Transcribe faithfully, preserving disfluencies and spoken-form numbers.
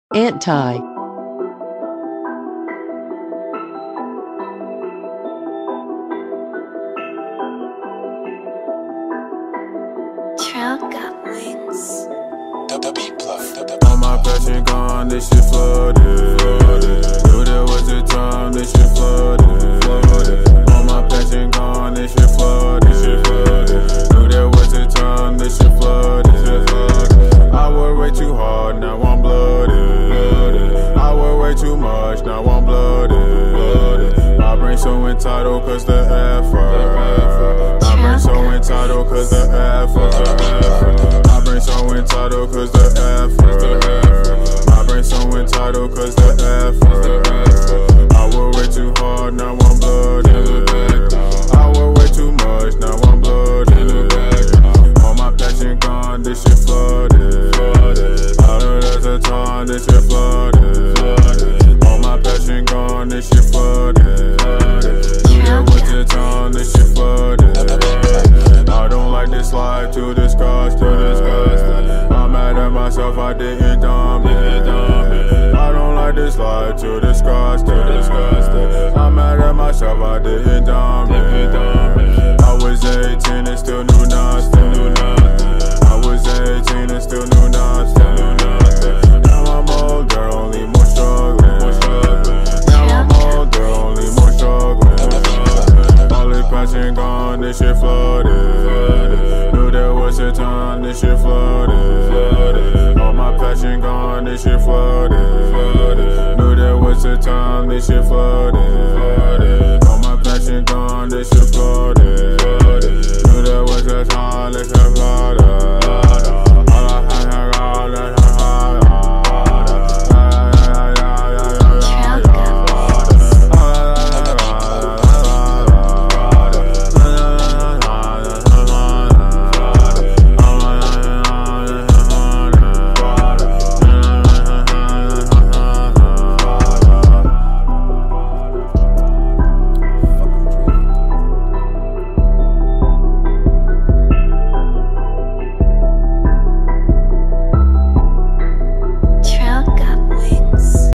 Anti. Trail got wings. The beat plug. All my passion gone, this shit flooded. Knew there was a time, this shit flooded. All my passion gone, this shit flooded. Knew there was a time, this shit flooded. I worked way too hard, now I'm blooded. I worked way too much, now I'm blooded. My brain so entitled cause the effort. My brain so entitled cause the effort. My brain so entitled cause the effort. My brain so entitled cause the effort. I work way too hard, now I'm blooded. I work way too much, now I'm blooded. All my passion gone, this shit flooded. Out of there's a ton, this shit flooded. All my passion gone, this shit flooded. Knew there was a time, this shit flooded. I don't like this life, too disgusting. I'm mad at myself, I didn't dumb it. I don't like this life, too disgusting. I'm mad at myself, I didn't dumb it. I was eighteen and still knew nothing. I was eighteen and still knew nothing. Now I'm older, only more struggling. Now I'm older, only more struggling. All this passion gone, this shit flooded. Knew there was a time, this shit flooded. All my passion gone, this shit flooded. Knew there was a time, this shit flooded. All my passion gone, this shit flooded. Knew there was a time, this shit flooded.